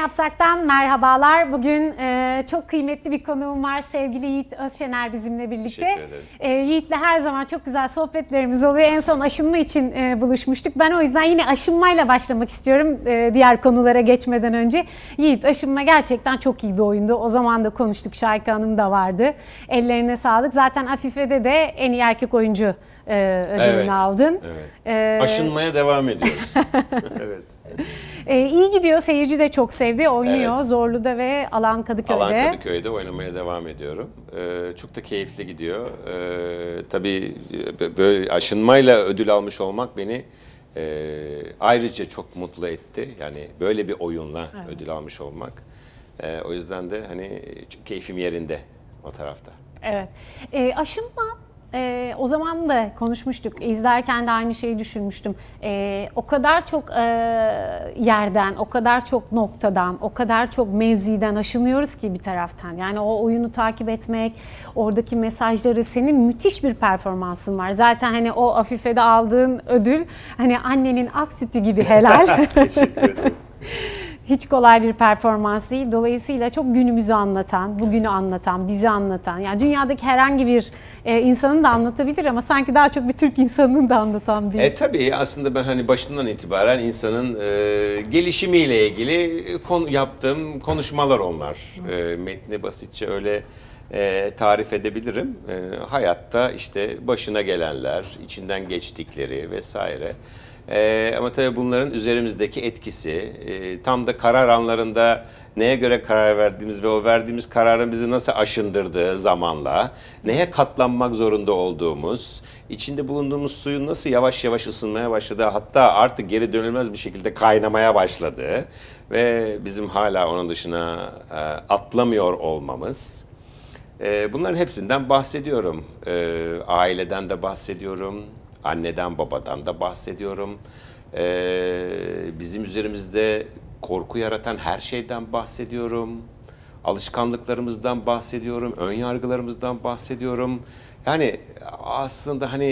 Yapsak'tan merhabalar. Bugün çok kıymetli bir konuğum var. Sevgili Yiğit Özşener bizimle birlikte. Teşekkür ederim. Yiğit'le her zaman çok güzel sohbetlerimiz oluyor. En son aşınma için buluşmuştuk. Ben o yüzden yine aşınmayla başlamak istiyorum diğer konulara geçmeden önce. Yiğit, aşınma gerçekten çok iyi bir oyundu. O zaman da konuştuk. Şahika Hanım da vardı. Ellerine sağlık. Zaten Afife'de de en iyi erkek oyuncu ödülünü aldın. Evet. Aşınmaya devam ediyoruz. Evet. İyi gidiyor. Seyirci de çok sevdi. Oynuyor. Evet. Zorlu'da ve Alan Kadıköy'de. Alan Kadıköy'de oynamaya devam ediyorum. Çok da keyifli gidiyor. Tabii böyle aşınmayla ödül almış olmak beni ayrıca çok mutlu etti. Yani böyle bir oyunla ödül almış olmak. O yüzden de hani keyfim yerinde o tarafta. Evet. Aşınma. O zaman da konuşmuştuk. İzlerken de aynı şeyi düşünmüştüm. O kadar çok yerden, o kadar çok noktadan, o kadar çok mevziden aşınıyoruz ki bir taraftan. Yani o oyunu takip etmek, oradaki mesajları, senin müthiş bir performansın var. Zaten hani o Afife'de aldığın ödül hani annenin ak sütü gibi helal. Teşekkür ederim. Hiç kolay bir performans değil. Dolayısıyla çok günümüzü anlatan, bugünü anlatan, bizi anlatan, yani dünyadaki herhangi bir insanın da anlatabilir ama sanki daha çok bir Türk insanının da anlatan bir... Tabii aslında ben hani başından itibaren insanın gelişimiyle ilgili yaptığım konuşmalar onlar. Metni basitçe öyle tarif edebilirim. Hayatta işte başına gelenler, içinden geçtikleri vesaire. Ama tabii bunların üzerimizdeki etkisi, tam da karar anlarında neye göre karar verdiğimiz ve o verdiğimiz kararın bizi nasıl aşındırdığı zamanla, neye katlanmak zorunda olduğumuz, içinde bulunduğumuz suyun nasıl yavaş yavaş ısınmaya başladığı, hatta artık geri dönülmez bir şekilde kaynamaya başladığı ve bizim hala onun dışına atlamıyor olmamız. Bunların hepsinden bahsediyorum. Aileden de bahsediyorum. Anneden, babadan da bahsediyorum. Bizim üzerimizde korku yaratan her şeyden bahsediyorum. Alışkanlıklarımızdan bahsediyorum. Ön yargılarımızdan bahsediyorum. Yani aslında hani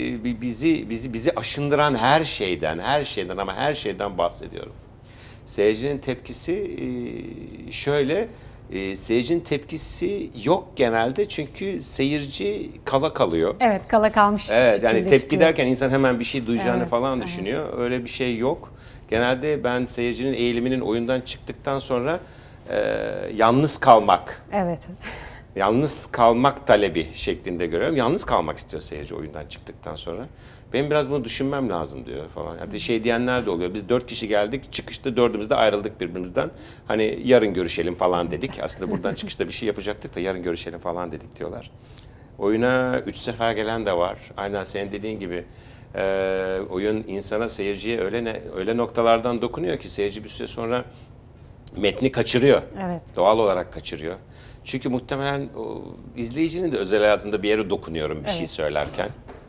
bizi aşındıran her şeyden ama her şeyden bahsediyorum. Seyircinin tepkisi şöyle. Seyircinin tepkisi yok genelde çünkü seyirci kala kalıyor. Evet, kala kalmış. Evet, yani tepki çıkıyor. derken insan hemen bir şey duyacağını falan evet. düşünüyor. Öyle bir şey yok. Genelde ben seyircinin eğiliminin oyundan çıktıktan sonra yalnız kalmak. Evet. Yalnız kalmak talebi şeklinde görüyorum. Yalnız kalmak istiyor seyirci oyundan çıktıktan sonra. Benim biraz bunu düşünmem lazım diyor falan. Yani şey diyenler de oluyor. Biz 4 kişi geldik, çıkışta 4'ümüz de ayrıldık birbirimizden. Hani yarın görüşelim falan dedik. Aslında buradan çıkışta bir şey yapacaktık da yarın görüşelim falan dedik diyorlar. Oyuna 3 sefer gelen de var. Aynen senin dediğin gibi oyun insana, seyirciye öyle noktalardan dokunuyor ki seyirci bir süre sonra metni kaçırıyor. Evet. Doğal olarak kaçırıyor. Çünkü muhtemelen izleyicinin de özel hayatında bir yere dokunuyorum bir şey söylerken.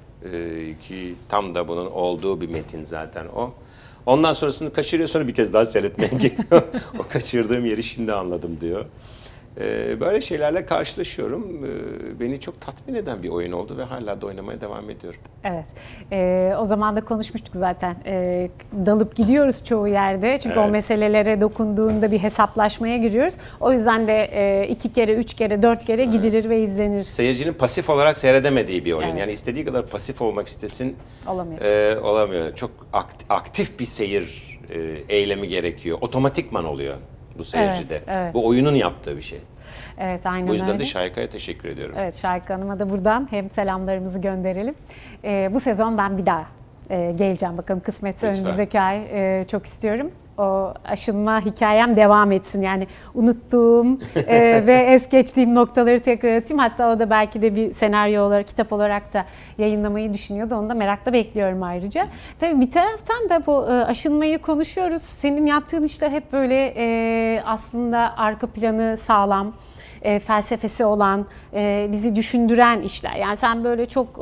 Ki tam da bunun olduğu bir metin zaten o. Ondan sonrasını kaçırıyor, sonra bir kez daha seyretmeye geliyor. O kaçırdığım yeri şimdi anladım diyor. Böyle şeylerle karşılaşıyorum. Beni çok tatmin eden bir oyun oldu ve hala da oynamaya devam ediyorum. Evet. O zaman da konuşmuştuk zaten. Dalıp gidiyoruz çoğu yerde. Çünkü o meselelere dokunduğunda bir hesaplaşmaya giriyoruz. O yüzden de 2 kere, 3 kere, 4 kere gidilir ve izlenir. Seyircinin pasif olarak seyredemediği bir oyun. Evet. Yani istediği kadar pasif olmak istesin. Olamıyor. Olamıyor. Çok aktif bir seyir eylemi gerekiyor. Otomatikman oluyor bu seyircide. Evet, evet. Bu oyunun yaptığı bir şey. Evet, aynen öyle. Bu yüzden de Şahika'ya teşekkür ediyorum. Evet, Şahika Hanım'a da buradan hem selamlarımızı gönderelim. Bu sezon ben bir daha geleceğim. Bakalım kısmetse önümüzdeki ay çok istiyorum. O aşınma hikayem devam etsin. Yani unuttuğum ve es geçtiğim noktaları tekrar atayım. Hatta o da belki de bir senaryo olarak, kitap olarak da yayınlamayı düşünüyordu. Onu da merakla bekliyorum ayrıca. Tabii bir taraftan da bu aşınmayı konuşuyoruz. Senin yaptığın işler hep böyle aslında arka planı sağlam, felsefesi olan, bizi düşündüren işler. Yani sen böyle çok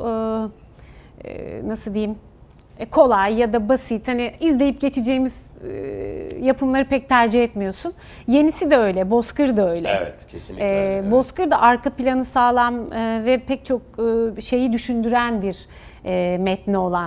nasıl diyeyim, kolay ya da basit, hani izleyip geçeceğimiz yapımları pek tercih etmiyorsun. Yenisi de öyle, Bozkır da öyle. Evet, kesinlikle öyle. Bozkır da arka planı sağlam ve pek çok şeyi düşündüren bir metni olan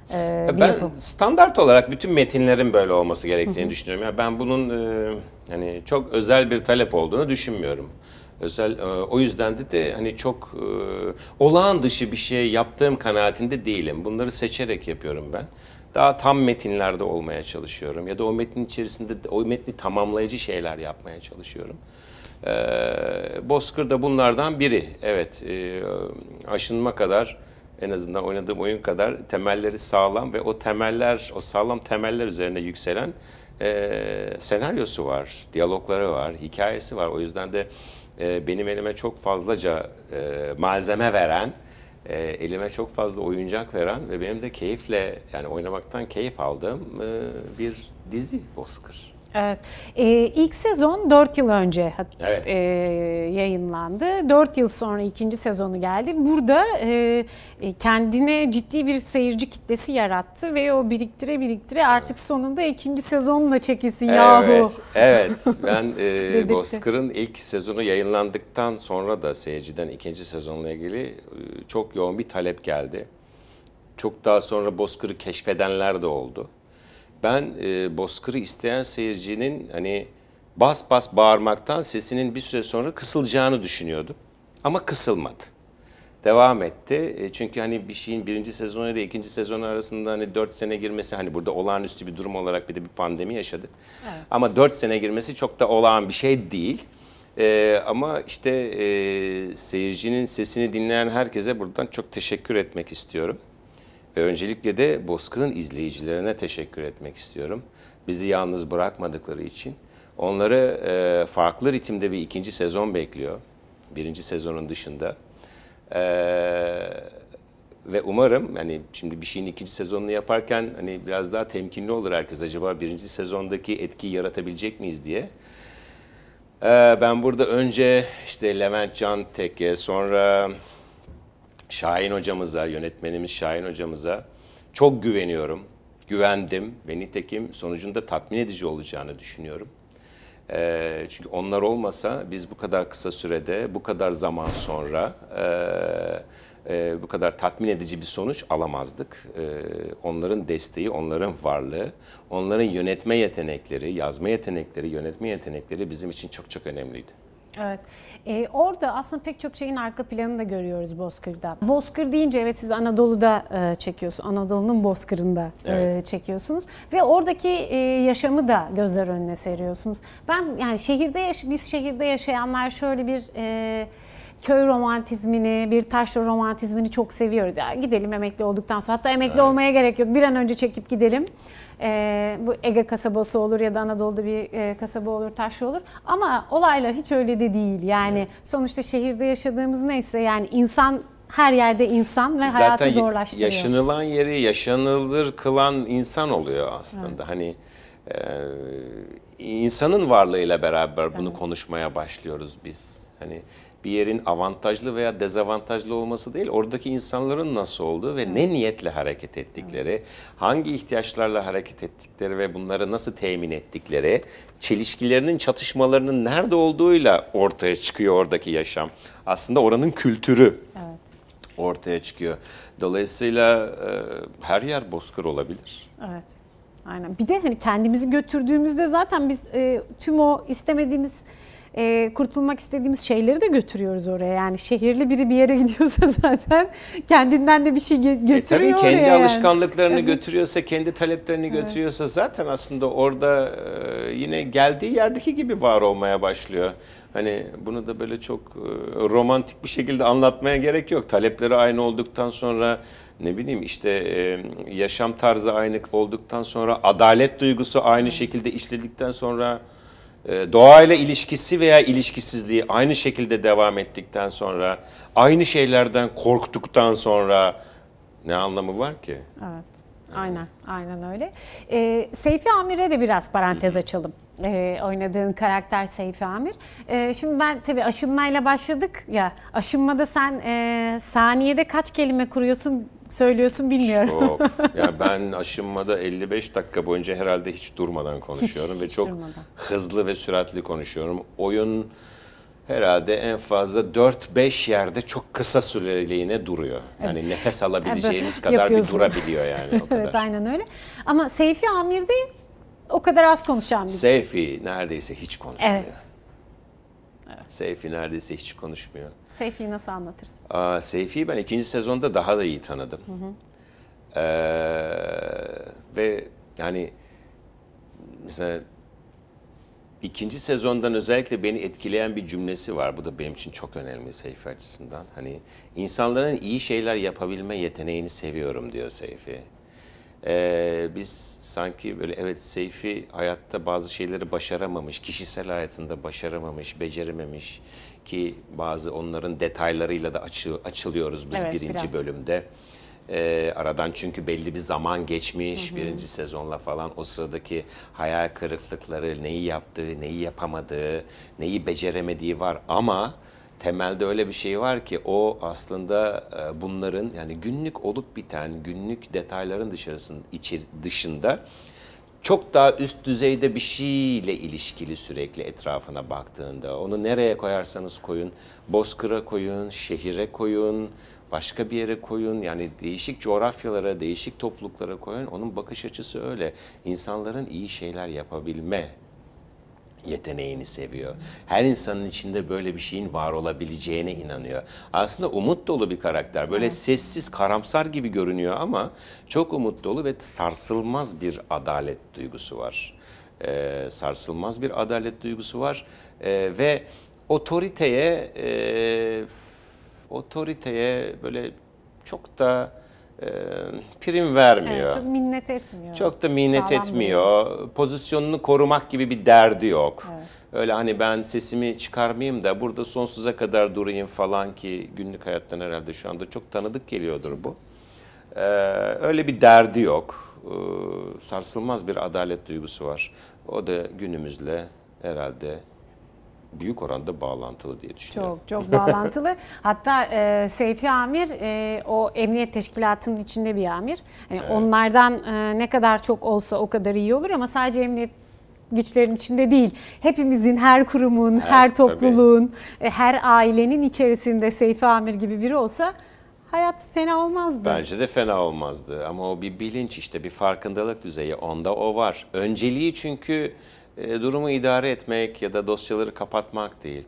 bir Ben yapım. standart olarak bütün metinlerin böyle olması gerektiğini düşünüyorum. Yani ben bunun hani çok özel bir talep olduğunu düşünmüyorum. O yüzden de hani çok olağan dışı bir şey yaptığım kanaatinde değilim. Bunları seçerek yapıyorum ben. Daha tam metinlerde olmaya çalışıyorum ya da o metnin içerisinde o metni tamamlayıcı şeyler yapmaya çalışıyorum. Bozkır da bunlardan biri. Evet, aşınma kadar, en azından oynadığım oyun kadar temelleri sağlam ve o sağlam temeller üzerine yükselen senaryosu var, diyalogları var, hikayesi var. O yüzden de benim elime çok fazlaca malzeme veren, elime çok fazla oyuncak veren ve benim de keyifle, yani oynamaktan keyif aldığım bir dizi Bozkır. Evet. İlk sezon 4 yıl önce Evet. yayınlandı. 4 yıl sonra ikinci sezonu geldi. Burada kendine ciddi bir seyirci kitlesi yarattı ve o biriktire artık sonunda ikinci sezonla çekilsin yahu. Evet. Ben Bozkır'ın ilk sezonu yayınlandıktan sonra da seyirciden ikinci sezonla ilgili çok yoğun bir talep geldi. Çok daha sonra Bozkır'ı keşfedenler de oldu. Ben Bozkır'ı isteyen seyircinin hani bas bas bağırmaktan sesinin bir süre sonra kısılacağını düşünüyordum. Ama kısılmadı. Devam etti. Çünkü hani bir şeyin birinci sezonu ile ikinci sezonu arasında hani 4 sene girmesi, hani burada olağanüstü bir durum olarak bir de bir pandemi yaşadık. Evet. Ama 4 sene girmesi çok da olağan bir şey değil. Ama işte seyircinin sesini dinleyen herkese buradan çok teşekkür etmek istiyorum. Ve öncelikle de Bozkır'ın izleyicilerine teşekkür etmek istiyorum. Bizi yalnız bırakmadıkları için. Onları farklı ritimde bir ikinci sezon bekliyor. Birinci sezonun dışında. Ve umarım hani şimdi bir şeyin ikinci sezonunu yaparken hani biraz daha temkinli olur herkes. Acaba birinci sezondaki etkiyi yaratabilecek miyiz diye. Ben burada önce işte Levent Can Tekke, sonra Şahin hocamıza, yönetmenimiz Şahin hocamıza çok güveniyorum. Güvendim ve nitekim sonucunda tatmin edici olacağını düşünüyorum. Çünkü onlar olmasa biz bu kadar kısa sürede, bu kadar zaman sonra bu kadar tatmin edici bir sonuç alamazdık. Onların desteği, onların varlığı, onların yönetme yetenekleri, yazma yetenekleri, yönetme yetenekleri bizim için çok çok önemliydi. Evet. Orada aslında pek çok şeyin arka planını da görüyoruz Bozkır'da. Bozkır deyince evet siz Anadolu'da çekiyorsunuz. Anadolu'nun Bozkır'ında evet. Çekiyorsunuz. Ve oradaki yaşamı da gözler önüne seriyorsunuz. Ben yani biz şehirde yaşayanlar şöyle bir köy romantizmini, bir taşra romantizmini çok seviyoruz. Ya gidelim emekli olduktan sonra. Hatta emekli olmaya gerek yok. Bir an önce çekip gidelim. Bu Ege kasabası olur ya da Anadolu'da bir kasaba olur, taşra olur. Ama olaylar hiç öyle de değil. Yani sonuçta şehirde yaşadığımız neyse yani insan her yerde insan ve hayatı zorlaştırıyor. Zaten yaşanılan yeri yaşanılır kılan insan oluyor aslında. Evet. Hani insanın varlığıyla beraber bunu konuşmaya başlıyoruz biz. Hani bir yerin avantajlı veya dezavantajlı olması değil, oradaki insanların nasıl olduğu ve ne niyetle hareket ettikleri, hangi ihtiyaçlarla hareket ettikleri ve bunları nasıl temin ettikleri, çelişkilerinin, çatışmalarının nerede olduğuyla ortaya çıkıyor oradaki yaşam. Aslında oranın kültürü ortaya çıkıyor. Dolayısıyla her yer Bozkır olabilir. Evet. Aynen. Bir de hani kendimizi götürdüğümüzde zaten biz tüm o istemediğimiz kurtulmak istediğimiz şeyleri de götürüyoruz oraya. Yani şehirli biri bir yere gidiyorsa zaten kendinden de bir şey götürüyor tabii oraya. Kendi alışkanlıklarını götürüyorsa, kendi taleplerini götürüyorsa zaten aslında orada yine geldiği yerdeki gibi var olmaya başlıyor. Hani bunu da böyle çok romantik bir şekilde anlatmaya gerek yok. Talepleri aynı olduktan sonra ne bileyim işte yaşam tarzı aynı olduktan sonra, adalet duygusu aynı şekilde işledikten sonra, doğayla ilişkisi veya ilişkisizliği aynı şekilde devam ettikten sonra, aynı şeylerden korktuktan sonra ne anlamı var ki? Evet, aynen öyle. Seyfi Amir'e de biraz parantez açalım. Oynadığın karakter Seyfi Amir. Şimdi ben tabii aşınmayla başladık ya, aşınmada sen saniyede kaç kelime söylüyorsun bilmiyorum. Çok. Ya ben aşınmada 55 dakika boyunca herhalde hiç durmadan konuşuyorum hiç ve çok durmadan. Hızlı ve süratli konuşuyorum. Oyun herhalde en fazla 4-5 yerde çok kısa süreliğine duruyor. Yani nefes alabileceğimiz kadar bir durabiliyor yani o kadar. Evet, aynen öyle. Ama Seyfi Amir'de o kadar az konuşan bir. Seyfi neredeyse hiç konuşmuyor. Evet. Seyfi neredeyse hiç konuşmuyor. Seyfi'yi nasıl anlatırsın? Seyfi'yi ben 2. sezonda daha da iyi tanıdım. Ve yani mesela 2. sezondan özellikle beni etkileyen bir cümlesi var. Bu da benim için çok önemli Seyfi açısından. Hani insanların iyi şeyler yapabilme yeteneğini seviyorum diyor Seyfi. Biz sanki böyle evet Seyfi hayatta bazı şeyleri başaramamış, kişisel hayatında başaramamış, becerememiş ki bazı onların detaylarıyla da açılıyoruz biz Evet, birinci biraz. bölümde. Aradan çünkü belli bir zaman geçmiş, birinci sezonla falan o sıradaki hayal kırıklıkları, neyi yaptığı, neyi yapamadığı, neyi beceremediği var ama temelde öyle bir şey var ki o aslında bunların yani günlük olup biten, günlük detayların dışında çok daha üst düzeyde bir şeyle ilişkili sürekli etrafına baktığında. Onu nereye koyarsanız koyun, bozkıra koyun, şehire koyun, başka bir yere koyun. Yani değişik coğrafyalara, değişik topluluklara koyun. Onun bakış açısı öyle. İnsanların iyi şeyler yapabilme yeteneğini seviyor. Her insanın içinde böyle bir şeyin var olabileceğine inanıyor. Aslında umut dolu bir karakter. Böyle sessiz, karamsar gibi görünüyor ama çok umut dolu ve sarsılmaz bir adalet duygusu var. Sarsılmaz bir adalet duygusu var. Ve otoriteye böyle çok da prim vermiyor. Evet, çok minnet etmiyor. Çok da minnet Sağlam etmiyor. Pozisyonunu korumak gibi bir derdi yok. Evet. Öyle hani ben sesimi çıkarmayayım da burada sonsuza kadar durayım falan ki günlük hayattan herhalde şu anda çok tanıdık geliyordur bu. Öyle bir derdi yok. Sarsılmaz bir adalet duygusu var. O da günümüzle herhalde büyük oranda bağlantılı diye düşünüyorum. Çok bağlantılı. Hatta Seyfi Amir o emniyet teşkilatının içinde bir amir. Yani onlardan ne kadar çok olsa o kadar iyi olur ama sadece emniyet güçlerin içinde değil. Hepimizin, her kurumun, her topluluğun, her ailenin içerisinde Seyfi Amir gibi biri olsa hayat fena olmazdı. Bence de fena olmazdı ama o bir bilinç işte bir farkındalık düzeyi onda o var. Önceliği çünkü durumu idare etmek ya da dosyaları kapatmak değil.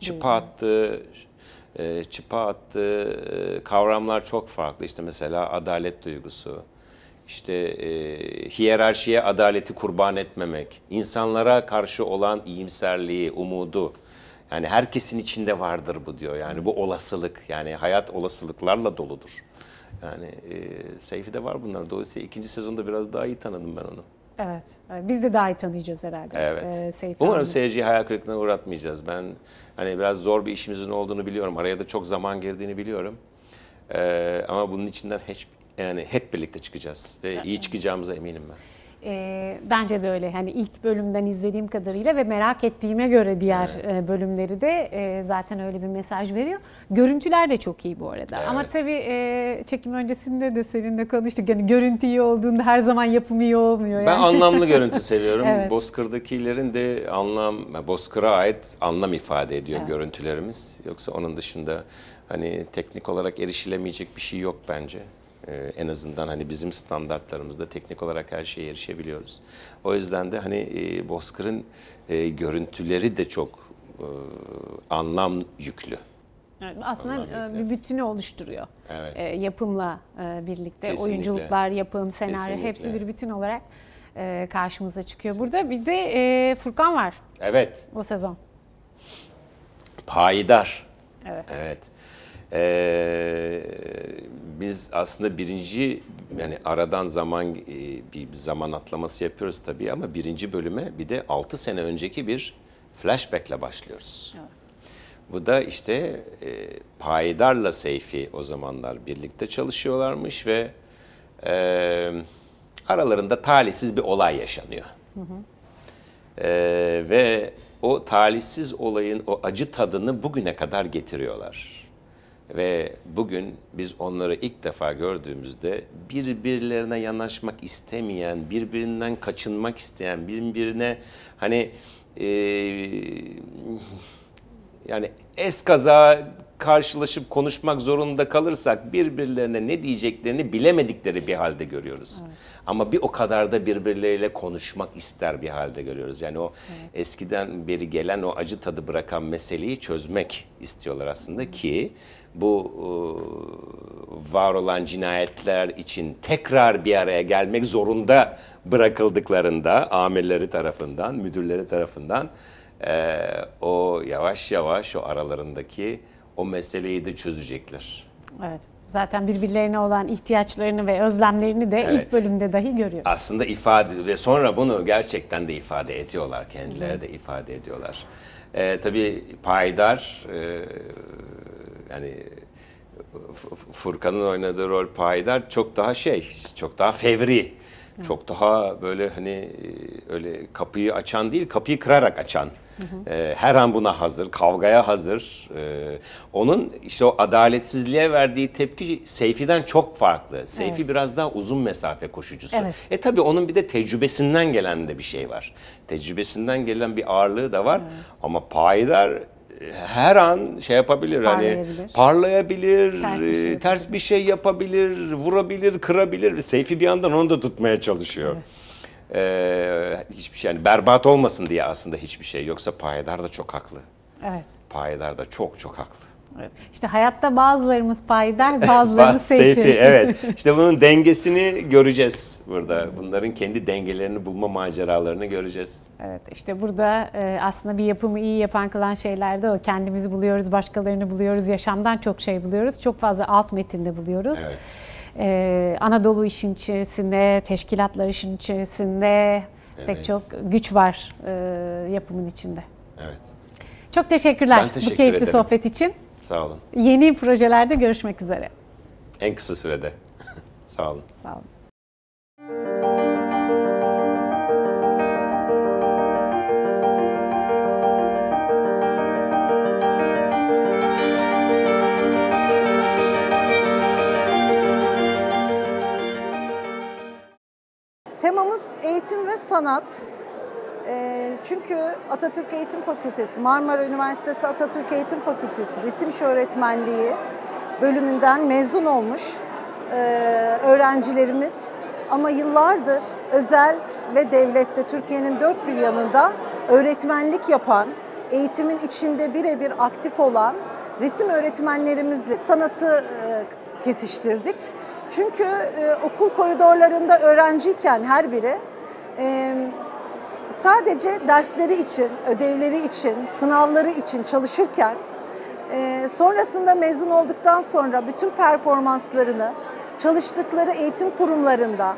Çıpa attığı kavramlar çok farklı. İşte mesela adalet duygusu, işte hiyerarşiye adaleti kurban etmemek, insanlara karşı olan iyimserliği, umudu. Yani herkesin içinde vardır bu diyor. Yani bu olasılık, yani hayat olasılıklarla doludur. Yani Seyfi'de var bunlar. Dolayısıyla 2. sezonda biraz daha iyi tanıdım ben onu. Evet. Biz de daha iyi tanıyacağız herhalde. Evet. Seyfi Umarım Amir. seyirciyi hayal kırıklığına uğratmayacağız. Ben hani biraz zor bir işimizin olduğunu biliyorum. Araya da çok zaman girdiğini biliyorum. Ama bunun içinden hep birlikte çıkacağız ve iyi çıkacağımıza eminim ben. Bence de öyle. Hani ilk bölümden izlediğim kadarıyla ve merak ettiğime göre diğer bölümleri de zaten öyle bir mesaj veriyor. Görüntüler de çok iyi bu arada. Evet. Ama tabii çekim öncesinde de seninle konuştuk. Yani görüntü iyi olduğunda her zaman yapım iyi olmuyor. Yani. Ben anlamlı görüntü seviyorum. Evet. Bozkır'dakilerin de Bozkır'a ait anlam ifade ediyor görüntülerimiz. Yoksa onun dışında hani teknik olarak erişilemeyecek bir şey yok bence. En azından hani bizim standartlarımızda teknik olarak her şeye erişebiliyoruz. O yüzden de hani Bozkır'ın görüntüleri de çok anlam yüklü. Evet, aslında bir bütünü oluşturuyor. Evet. Yapımla birlikte. Kesinlikle. Oyunculuklar, yapım, senaryo Kesinlikle. hepsi bir bütün olarak karşımıza çıkıyor. Burada bir de Furkan var Evet. bu sezon. Payidar. Evet. Evet. Biz aslında yani aradan bir zaman atlaması yapıyoruz tabii ama birinci bölüme bir de 6 sene önceki bir flashback'le başlıyoruz. Evet. Bu da işte Payidar'la Seyfi o zamanlar birlikte çalışıyorlarmış ve aralarında talihsiz bir olay yaşanıyor. Ve o talihsiz olayın o acı tadını bugüne kadar getiriyorlar. Ve bugün biz onları ilk defa gördüğümüzde birbirlerine yanaşmak istemeyen, birbirinden kaçınmak isteyen, birbirine hani Yani eskaza karşılaşıp konuşmak zorunda kalırsak birbirlerine ne diyeceklerini bilemedikleri bir halde görüyoruz. Evet. Ama bir o kadar da birbirleriyle konuşmak ister bir halde görüyoruz. Yani o eskiden beri gelen o acı tadı bırakan meseleyi çözmek istiyorlar aslında ki bu var olan cinayetler için tekrar bir araya gelmek zorunda bırakıldıklarında amirleri tarafından, müdürleri tarafından o yavaş yavaş o aralarındaki o meseleyi de çözecekler. Evet. Zaten birbirlerine olan ihtiyaçlarını ve özlemlerini de ilk bölümde dahi görüyoruz. Aslında ifade ve sonra bunu gerçekten de ifade ediyorlar. Kendileri de ifade ediyorlar. Tabii payidar yani Furkan'ın oynadığı rol payidar çok daha çok daha fevri. Çok daha böyle hani öyle kapıyı açan değil, kapıyı kırarak açan. Her an buna hazır, kavgaya hazır. Onun işte o adaletsizliğe verdiği tepki Seyfi'den çok farklı. Seyfi biraz daha uzun mesafe koşucusu. Evet. Tabii onun bir de tecrübesinden gelen de bir şey var. Tecrübesinden gelen bir ağırlığı da var. Ama payidar her an yapabilir, hani parlayabilir, ters bir şey yapabilir, vurabilir, kırabilir. Seyfi bir yandan onu da tutmaya çalışıyor. Evet. Hiçbir şey yani berbat olmasın diye aslında hiçbir şey. Yoksa payidar da çok haklı. Evet. Payidar da çok haklı. Evet. İşte hayatta bazılarımız payidar, bazılarımız Seyfi. Evet. İşte bunun dengesini göreceğiz burada. Bunların kendi dengelerini bulma maceralarını göreceğiz. Evet. İşte burada aslında bir yapımı iyi yapan kılan şeyler de o. Kendimizi buluyoruz, başkalarını buluyoruz, yaşamdan çok şey buluyoruz. Çok fazla alt metinde buluyoruz. Evet. Anadolu işin içerisinde, teşkilatlar işin içerisinde pek çok güç var yapımın içinde. Evet. Çok teşekkürler bu keyifli sohbet için. Sağ olun. Yeni projelerde görüşmek üzere. En kısa sürede. Sağ olun. Sağ olun. Temamız eğitim ve sanat. Çünkü Atatürk Eğitim Fakültesi, Marmara Üniversitesi Atatürk Eğitim Fakültesi Resim İşi Öğretmenliği bölümünden mezun olmuş öğrencilerimiz ama yıllardır özel ve devlette Türkiye'nin dört bir yanında öğretmenlik yapan, eğitimin içinde birebir aktif olan resim öğretmenlerimizle sanatı kesiştirdik. Çünkü okul koridorlarında öğrenciyken her biri sadece dersleri için, ödevleri için, sınavları için çalışırken sonrasında mezun olduktan sonra bütün performanslarını çalıştıkları eğitim kurumlarında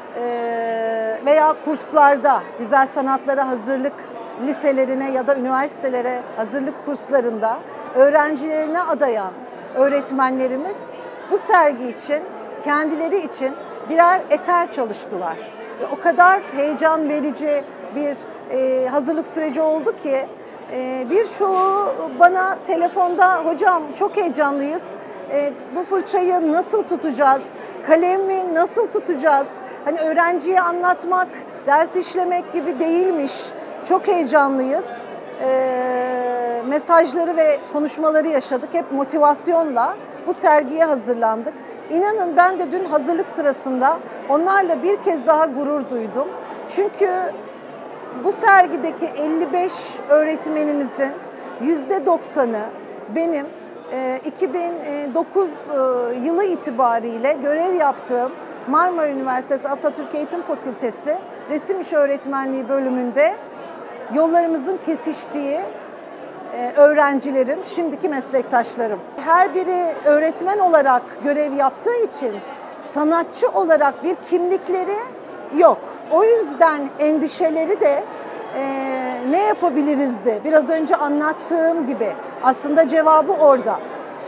veya kurslarda, güzel sanatlara hazırlık liselerine ya da üniversitelere hazırlık kurslarında öğrencilerine adayan öğretmenlerimiz bu sergi için, kendileri için birer eser çalıştılar. Ve o kadar heyecan verici bir hazırlık süreci oldu ki birçoğu bana telefonda hocam çok heyecanlıyız, bu fırçayı nasıl tutacağız, kalemi nasıl tutacağız, hani öğrenciye anlatmak, ders işlemek gibi değilmiş, çok heyecanlıyız. Mesajları ve konuşmaları yaşadık, hep motivasyonla bu sergiye hazırlandık. İnanın ben de dün hazırlık sırasında onlarla bir kez daha gurur duydum. Çünkü bu sergideki 55 öğretmenimizin %90'ı benim 2009 yılı itibariyle görev yaptığım Marmara Üniversitesi Atatürk Eğitim Fakültesi Resim İşi Öğretmenliği bölümünde yollarımızın kesiştiği öğrencilerim, şimdiki meslektaşlarım. Her biri öğretmen olarak görev yaptığı için sanatçı olarak bir kimlikleri yok. O yüzden endişeleri de ne yapabiliriz de biraz önce anlattığım gibi aslında cevabı orada.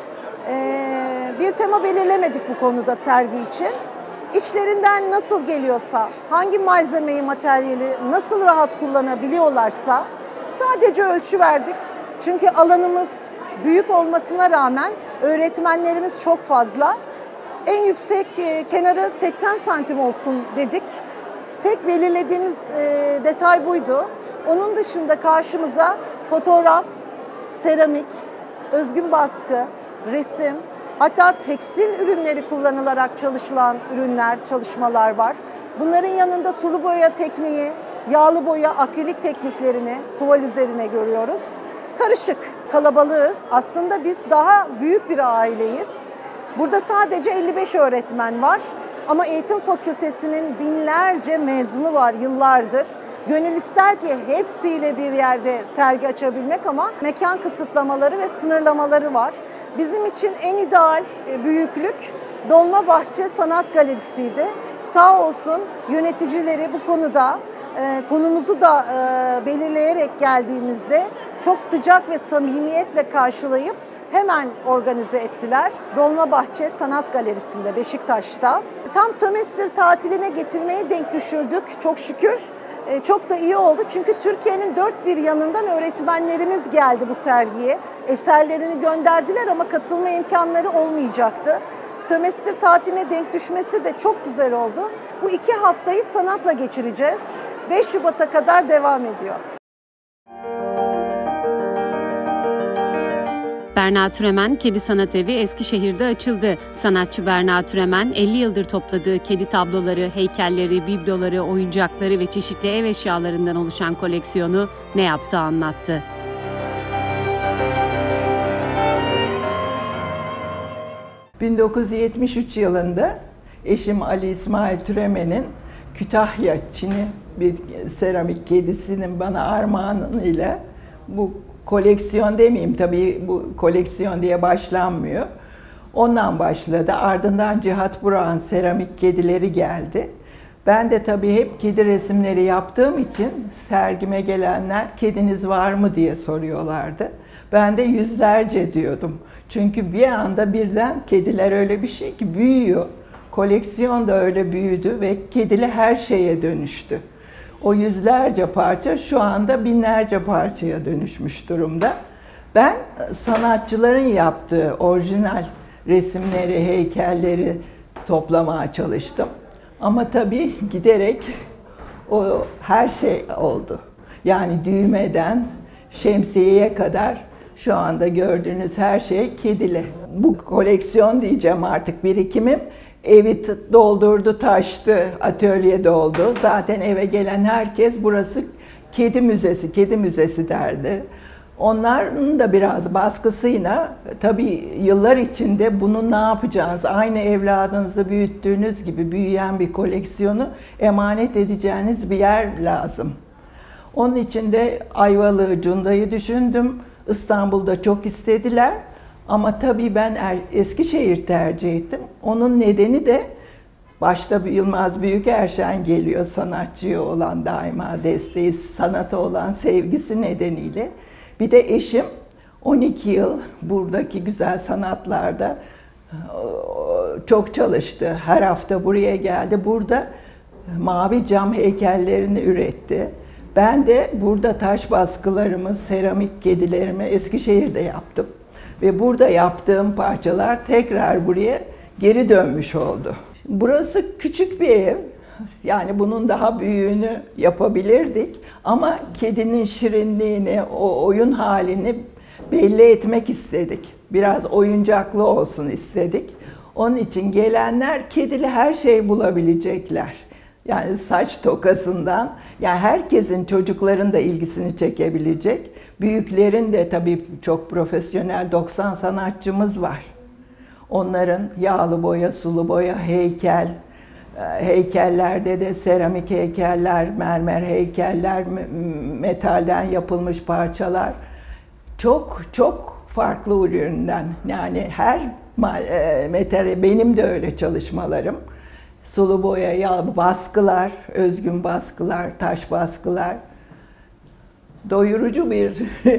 Bir tema belirlemedik bu konuda sergi için. İçlerinden nasıl geliyorsa, hangi malzemeyi, materyali nasıl rahat kullanabiliyorlarsa sadece ölçü verdik. Çünkü alanımız büyük olmasına rağmen öğretmenlerimiz çok fazla. En yüksek kenarı 80 santim olsun dedik. Tek belirlediğimiz detay buydu. Onun dışında karşımıza fotoğraf, seramik, özgün baskı, resim, hatta tekstil ürünleri kullanılarak çalışılan çalışmalar var. Bunların yanında sulu boya tekniği, yağlı boya, akrilik tekniklerini tuval üzerine görüyoruz. Karışık, kalabalığız. Aslında biz daha büyük bir aileyiz. Burada sadece 55 öğretmen var. Ama eğitim fakültesinin binlerce mezunu var yıllardır. Gönül ister ki hepsiyle bir yerde sergi açabilmek ama mekan kısıtlamaları ve sınırlamaları var. Bizim için en ideal büyüklük Dolmabahçe Sanat Galerisi'ydi. Sağ olsun yöneticileri bu konuda konumuzu da belirleyerek geldiğimizde çok sıcak ve samimiyetle karşılayıp hemen organize ettiler. Dolmabahçe Sanat Galerisi'nde Beşiktaş'ta. Tam sömestr tatiline getirmeyi denk düşürdük çok şükür. Çok da iyi oldu çünkü Türkiye'nin dört bir yanından öğretmenlerimiz geldi bu sergiye. Eserlerini gönderdiler ama katılma imkanları olmayacaktı. Sömestr tatiline denk düşmesi de çok güzel oldu. Bu 2 haftayı sanatla geçireceğiz. 5 Şubat'a kadar devam ediyor. Berna Türemen Kedi Sanat Evi Eskişehir'de açıldı. Sanatçı Berna Türemen 50 yıldır topladığı kedi tabloları, heykelleri, bibloları, oyuncakları ve çeşitli ev eşyalarından oluşan koleksiyonu ne yapsa anlattı. ...1973 yılında eşim Ali İsmail Türemen'in Kütahya Çin'i bir seramik kedisinin bana armağanıyla bu koleksiyon demeyeyim tabii bu koleksiyon diye başlanmıyor. Ondan başladı. Ardından Cihat Burak'ın seramik kedileri geldi. Ben de tabii hep kedi resimleri yaptığım için sergime gelenler kediniz var mı diye soruyorlardı. Ben de yüzlerce diyordum. Çünkü bir anda birden kediler öyle bir şey ki büyüyor. Koleksiyon da öyle büyüdü ve kedili her şeye dönüştü. O yüzlerce parça şu anda binlerce parçaya dönüşmüş durumda. Ben sanatçıların yaptığı orijinal resimleri, heykelleri toplamaya çalıştım. Ama tabii giderek o her şey oldu. Yani düğmeden şemsiyeye kadar şu anda gördüğünüz her şey kedili. Bu koleksiyon diyeceğim artık birikimim. Evi doldurdu, taştı, atölye doldu. Zaten eve gelen herkes burası kedi müzesi derdi. Onların da biraz baskısıyla tabii yıllar içinde bunu ne yapacağınız, aynı evladınızı büyüttüğünüz gibi büyüyen bir koleksiyonu emanet edeceğiniz bir yer lazım. Onun için de Ayvalık'ı, Cunda'yı düşündüm. İstanbul'da çok istediler. Ama tabii ben Eskişehir tercih ettim. Onun nedeni de başta Yılmaz Büyükerşen geliyor, sanatçıya olan daima desteği, sanata olan sevgisi nedeniyle. Bir de eşim 12 yıl buradaki güzel sanatlarda çok çalıştı. Her hafta buraya geldi. Burada mavi cam heykellerini üretti. Ben de burada taş baskılarımı, seramik kedilerimi Eskişehir'de yaptım. Ve burada yaptığım parçalar tekrar buraya geri dönmüş oldu. Burası küçük bir ev. Yani bunun daha büyüğünü yapabilirdik. Ama kedinin şirinliğini, o oyun halini belli etmek istedik. Biraz oyuncaklı olsun istedik. Onun için gelenler kedili her şey bulabilecekler. Yani saç tokasından, yani herkesin, çocukların da ilgisini çekebilecek. Büyüklerin de tabii çok profesyonel 90 sanatçımız var. Onların yağlı boya, sulu boya, heykel, heykellerde de seramik heykeller, mermer heykeller, metalden yapılmış parçalar. Çok çok farklı üründen. Yani her metal, benim de öyle çalışmalarım. Sulu boya, yağlı baskılar, özgün baskılar, taş baskılar. Doyurucu bir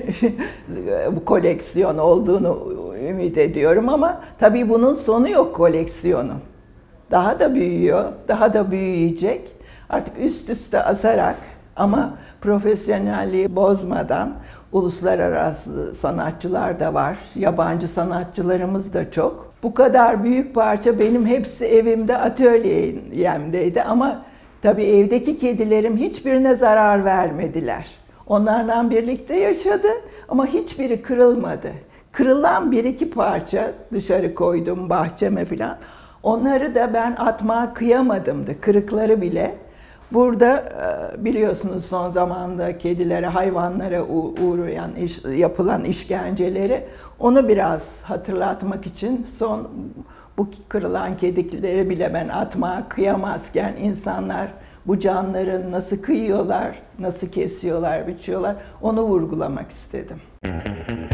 koleksiyon olduğunu ümit ediyorum ama tabii bunun sonu yok koleksiyonun. Daha da büyüyor, daha da büyüyecek. Artık üst üste asarak ama profesyonelliği bozmadan uluslararası sanatçılar da var, yabancı sanatçılarımız da çok. Bu kadar büyük parça benim hepsi evimde, atölyemdeydi ama tabii evdeki kedilerim hiçbirine zarar vermediler. Onlardan birlikte yaşadı ama hiçbiri kırılmadı. Kırılan bir iki parça dışarı koydum bahçeme falan. Onları da ben atmaya kıyamadımdı, kırıkları bile. Burada biliyorsunuz son zamanda kedilere, hayvanlara uğrayan, yapılan işkenceleri, onu biraz hatırlatmak için bu kırılan kedileri bile ben atmaya kıyamazken insanlar bu canları nasıl kıyıyorlar, nasıl kesiyorlar, biçiyorlar, onu vurgulamak istedim.